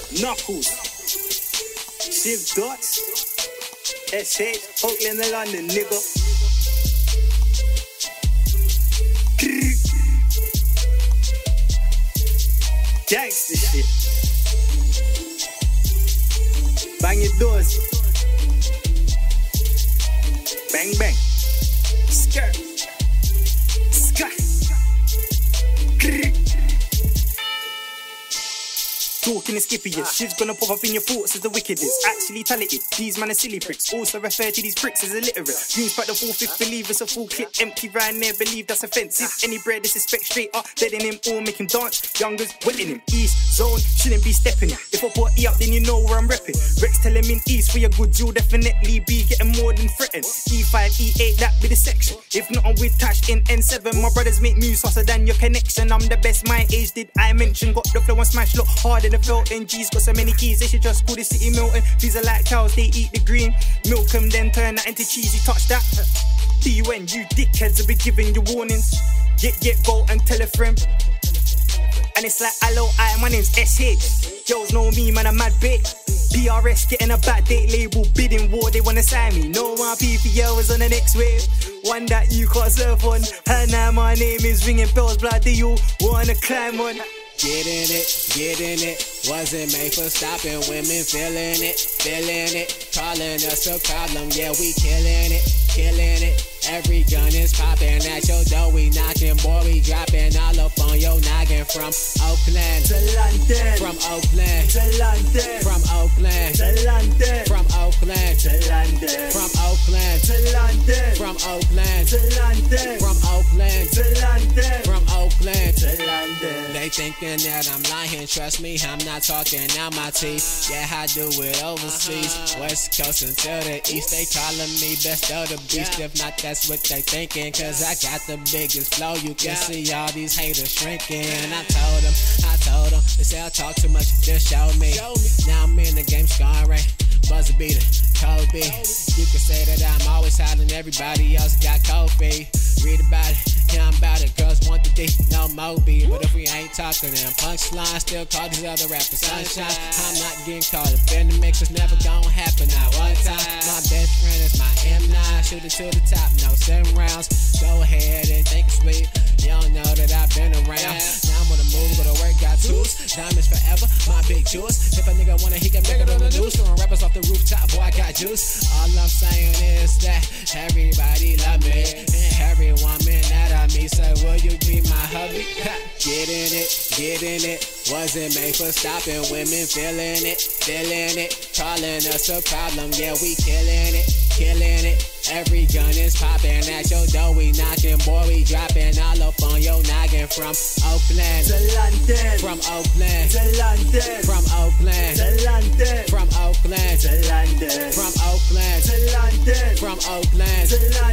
Knuckles, Shiv Dots, SH, Oakland and London, nigga. Gangsta shit. Bang your doors. Bang bang. Skirt. Sky. Talking is skippy, yeah. Shit's gonna pop up in your thoughts as the wickedest. Actually talented, these man are silly pricks. Also refer to these pricks as illiterate. Dreams back the 4/5, believe it's a full clip. Empty round there, believe that's offensive. Any bread disrespect straight up, deading him or make him dance. Youngers wetting him. East zone, shouldn't be stepping it. If I put E up, then you know where I'm repping. Rex tell him in East, for your goods, you'll definitely be getting more than threatened. E5, E8, that be the section. If not, I'm with Tash in N7. My brothers make moves faster than your connection. I'm the best, my age did I mention. Got the flow and smash, look harder than Felton. G's got so many keys, they should just call the city Milton. These are like cows, they eat the green. Milk them, then turn that into cheese. You touch that, D-U-N, you dickheads will be giving you warnings. Get, go and tell a friend. And it's like, hello, my name's SH. Girls know me, man, I'm mad big. PRS getting a bad date label, bidding war, they wanna sign me. No one PPL was on the next wave, one that you can't surf on. And now my name is ringing bells, blood, do you wanna climb on? Get in it, wasn't made for stopping women, feeling it, calling us a problem, yeah, we killing it. Every gun is popping at your door, we knocking, boy, we dropping all up on your noggin. From Oakland to London, from Oakland to London, from Oakland to London, from Oakland to London, from Oakland to London, from Oakland to London, from Oakland to London, from Oakland to London. They thinking that I'm lying, trust me, I'm not talking out my teeth. Yeah, I do it overseas, West Coast until the East. They calling me best of the beast, if not that's what they thinking. Cause I got the biggest flow, you can see all these haters shrinking. I told them, they say I talk too much, just show me. Now I'm in the game scoring, buzzer beater, Kobe. You can say that I'm always hollering, everybody else got cold feet. Read about it, yeah, I'm about it. Girls want the D, no Moby. But if we ain't talking, then punchline, still call these other rappers sunshine. I'm not getting caught up in the mix, it's never gonna happen, not one time. My best friend is my M9, shoot it to the top, no 7 rounds. Go ahead and think it's sweet, you don't know that I've been around. Now I'm on the move, go to work, got tools. Diamonds forever, my big jewels. If a nigga wanna, he can make it on the news. Throwing rappers off the rooftop, boy, I got juice. All I'm saying is that everybody love me, and every woman that I meet say, will you be my hubby? Get in it, wasn't made for stopping women, feeling it, calling us a problem, yeah, we killing it. Every gun is popping at your door, we knocking, boy, we dropping all up on your noggin. From Oakland to London, from Oakland to London, from Oakland to London, from Oakland to London, from Oakland to London, from Oakland to London.